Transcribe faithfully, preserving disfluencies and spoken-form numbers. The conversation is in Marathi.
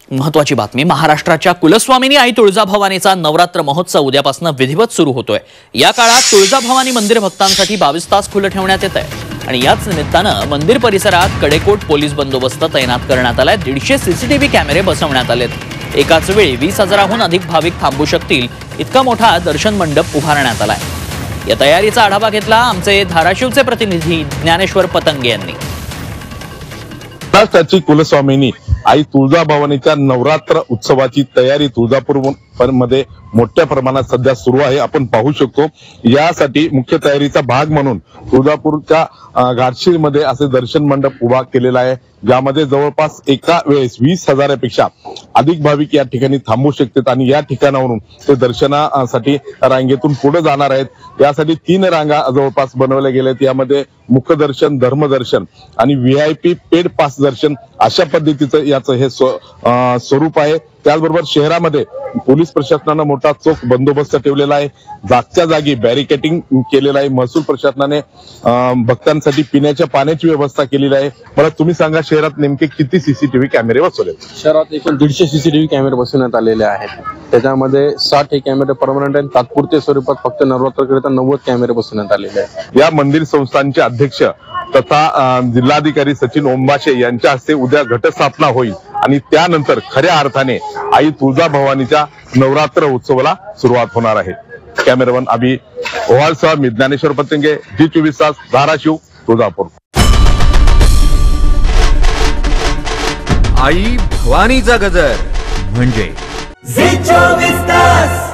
महत्वाची बातमी, महाराष्ट्राच्या कुलस्वामिनी आई तुळजाभवानीचा नवरात्र महोत्सव उद्यापासून विधिवत सुरू होतोय। या काळात तुळजाभवानी मंदिर भक्तांसाठी बावीस तास खुलं ठेवण्यात येत आहे आणि याच निमित्तानं मंदिर परिसरात कडेकोट पोलीस बंदोबस्त तैनात करण्यात आलाय। दीडशे सीसीटीव्ही कॅमेरे बसवण्यात आलेत। एकाच वेळी वीस हजाराहून अधिक भाविक थांबू शकतील इतका मोठा दर्शन मंडप उभारण्यात आलाय। या तयारीचा आढावा घेतला आमचे धाराशिवचे प्रतिनिधी ज्ञानेश्वर पतंगे यांनी। महाराष्ट्राची कुलस्वामिनी आई तुळजाभवानीच्या नवरात्र उत्सवाची तयारी तुळजापूर मध्ये मोठ्या प्रमाणात सध्या सुरू आहे। आपण पाहू शकतो यासाठी मुख्य तयारीचा भाग म्हणून तुळजापूरच्या घाटशीळमध्ये असे दर्शन मंडप उभा केलेला आहे, ज्यामध्ये जवळपास एका वेळेस वीस हजारापेक्षा अधिक भाविक या ठिकाणी थांबू शकतात आणि या ठिकाणावरून ते दर्शनासाठी रांगेतून पुढे जाणार आहेत। यासाठी तीन रांगा जवळपास बनवल्या गेल्या आहेत। यामध्ये मुख्य दर्शन, धर्मदर्शन आणि व्हीआयपी पेड पास दर्शन अशा पद्धतीचं याचं हे स्वरूप आहे। त्याचबरोबर शहरामध्ये पोलीस प्रशासनाने मोठा चोख बंदोबस्त ठेवलेला आहे। जागच्या जागी बॅरिकेटिंग केलेलं आहे। महसूल प्रशासनाने भक्तांसाठी पिण्याच्या पाण्याची व्यवस्था केलेली आहे। मला तुम्ही सांगा, शहरात नेमके किती सीसीटीव्ही कॅमेरे बसवले? शहरात एकूण दीडशे सीसीटीव्ही कॅमेरे बसवण्यात आलेले आहेत। त्याच्यामध्ये साठ हे कॅमेरे परमनंट आणि तात्पुरते स्वरूपात फक्त नवरात्रकरिता नव्वद कॅमेरे बसवण्यात आलेले आहेत। या मंदिर संस्थांचे अध्यक्ष तथा जिल्हाधिकारी सचिन ओंबाशे यांच्या हस्ते उद्या घटस्थापना होईल आणि त्यानंतर खऱ्या अर्थाने आई तुळजाभवानीच्या नवरात्र उत्सवाला सुरुवात होणार आहे। कॅमेरामन अभि ओवाळसह मी ज्ञानेश्वर पतंगे, जी चोवीस तास, धाराशिव, तुळजापूर। आई भवानीचा गजर म्हणजे जी चोवीस तास।